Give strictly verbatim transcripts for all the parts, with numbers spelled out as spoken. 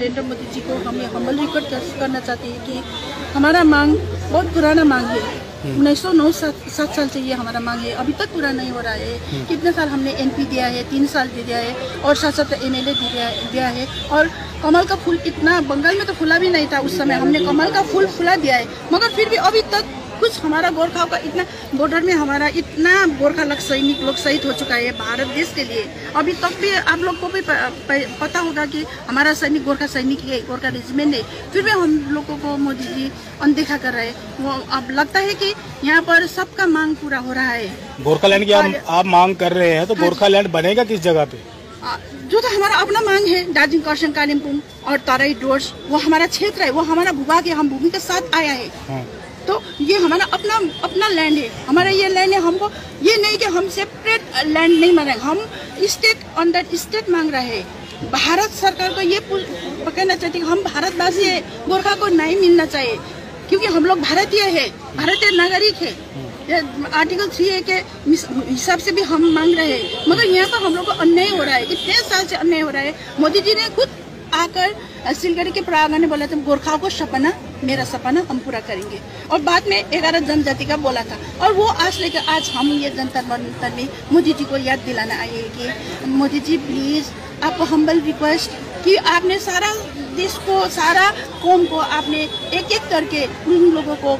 नरेंद्र मोदी जी को हमें humble request करना चाहते हैं कि हमारा मांग बहुत पुराना मांग है। उन्नीस सौ नौ सात सात साल से ये हमारा मांग है, अभी तक पूरा नहीं हो रहा है। कितने साल हमने एनपी दिया है, तीन साल दे दिया है और साथ साथ एमएलए दिया दिया है। और कमल का फूल इतना बंगाल में तो फूला भी नहीं था उस समय, हमने कमल का फूल फुला दिया है, मगर फिर भी अभी तक कुछ हमारा गोरखा का इतना बॉर्डर में हमारा इतना गोरखा लोग सैनिक लोग शहीद हो चुका है भारत देश के लिए। अभी तक भी आप लोग को भी प, प, पता होगा कि हमारा सैनिक गोरखा सैनिक है, गोरखा रेजिमेंट है, फिर भी हम लोगों को मोदी जी अनदेखा कर रहे हैं। वो अब लगता है कि यहाँ पर सबका मांग पूरा हो रहा है। गोरखालैंड की आप, आप मांग कर रहे हैं, तो गोरखालैंड बनेगा किस जगह पे? जो तो हमारा अपना मांग है, दार्जिलिंग, खरसाङ, कालिम्पोङ और तराई डुवर्स, वो हमारा क्षेत्र है, वो हमारा भूभाग है, हम भूमि के साथ आया है। हाँ। तो ये हमारा अपना अपना लैंड है, हमारा ये लैंड है। हमको ये नहीं कि हम सेपरेट लैंड नहीं मांग रहे, हम स्टेट अंडर स्टेट मांग रहे हैं। भारत सरकार को ये कहना चाहती है हम भारतवासी है, गोरखा को नहीं मिलना चाहिए, क्योंकि हम लोग भारतीय है, भारतीय नागरिक है। आर्टिकल थ्री ए के हिसाब से भी हम मांग रहे हैं, मगर यहाँ पर हम लोग को अन्याय हो रहा है, इतने साल से अन्याय हो रहा है। मोदी जी ने खुद आकर सिलगढ़ी के प्रांगण ने बोला था गोरखाओं को सपना, मेरा सपना हम पूरा करेंगे, और बाद में ग्यारह जनजाति का बोला था। और वो आज लेकर आज हम ये जनता मंतर में मोदी जी को याद दिलाना आए कि मोदी जी प्लीज आपको हम्बल रिक्वेस्ट कि आपने सारा देश को, सारा कौम को आपने एक एक करके उन लोगों को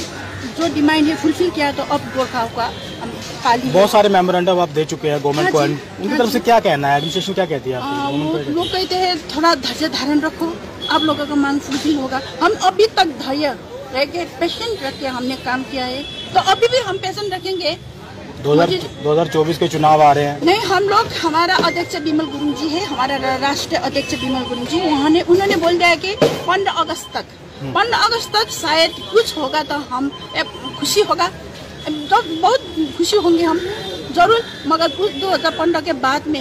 जो डिमांड है फुलफिल किया, तो अब गोरखाओं का खाली बहुत सारे मेमोरेंडम आप दे चुके हैं गवर्नमेंट को, उनकी तरफ से क्या कहना है, एडमिनिस्ट्रेशन क्या कहती है आपकी? लोग कहते हैं थोड़ा धैर्य धारण रखो, आप लोगों का मांग फुलफिल होगा। हम अभी तक धैर्य रह के पेशेंट रख के हमने काम किया है, तो अभी भी हम पेशेंट रखेंगे। दो हज़ार चौबीस के चुनाव आ रहे हैं। नहीं, हम लोग, हमारा अध्यक्ष बिमल गुरुङ जी है, हमारा राष्ट्रीय अध्यक्ष बिमल गुरुङ जी, उन्होंने उन्होंने बोल दिया कि पंद्रह अगस्त तक पंद्रह अगस्त तक शायद कुछ होगा, तो हम खुशी होगा, तो बहुत खुशी होंगे हम जरूर, मगर कुछ दो हजार पंद्रह के बाद में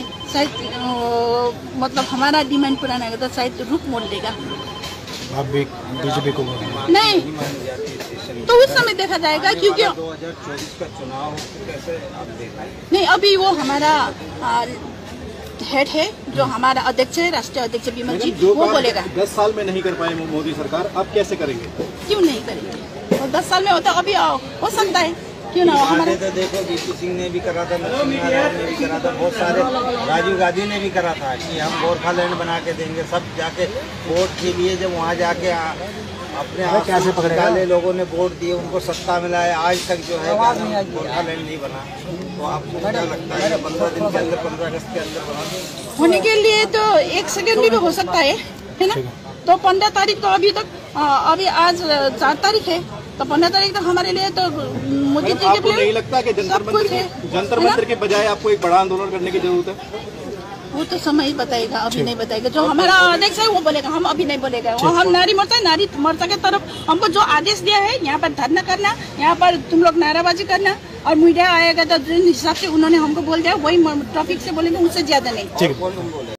शायद मतलब हमारा डिमांड पूरा नहीं होगा, तो शायद रुख मोड़ देगा। आप भी बीजेपी को नहीं, तो उस समय देखा जाएगा, क्योंकि दो हज़ार चौबीस का चुनाव कैसे आप देख रहे हैं? नहीं, अभी वो हमारा हेड है, जो हमारा अध्यक्ष है, राष्ट्रीय अध्यक्ष बिमल जी, वो बोलेगा। दस साल में नहीं कर पाए मोदी सरकार, अब कैसे करेंगे? क्यों नहीं करेंगे? और दस साल में होता, अभी हो सकता है, क्यों ना हो। हमारे तो देखो बीपी सिंह ने भी करा था, नारायण ने भी करा था, बहुत सारे, राजीव गांधी ने भी करा था कि हम गोरखालैंड बना के देंगे। सब जाके वोट के लिए जब वहाँ जाके अपने आप कैसे पकड़े लोगों ने वोट दिए, उनको सत्ता मिला है, आज तक जो है गोरखालैंड नहीं बना। तो आपको क्या लगता है पंद्रह दिन के अंदर, पंद्रह अगस्त के अंदर बना होने के लिए तो एक सेकेंड भी हो सकता है, है ना? तो पंद्रह तारीख तो अभी तक, अभी आज चार तारीख है, तो पंद्रह तारीख तक हमारे लिए तो मोदी जी के लिए नहीं लगता कि जंतर मंतर जंतर मंतर के बजाय आपको एक बड़ा आंदोलन करने की जरूरत है? वो तो समय ही बताएगा, अभी नहीं बताएगा। जो हमारा अध्यक्ष है वो बोलेगा, हम अभी नहीं बोलेगा। वो हम नारी मोर्चा नारी मोर्चा के तरफ हमको जो आदेश दिया है, यहाँ पर धरना करना, यहाँ पर तुम लोग नाराबाजी करना, और मीडिया आएगा तो जिस हिसाब से उन्होंने हमको बोल दिया वही टॉपिक से बोलेंगे, उससे ज्यादा नहीं।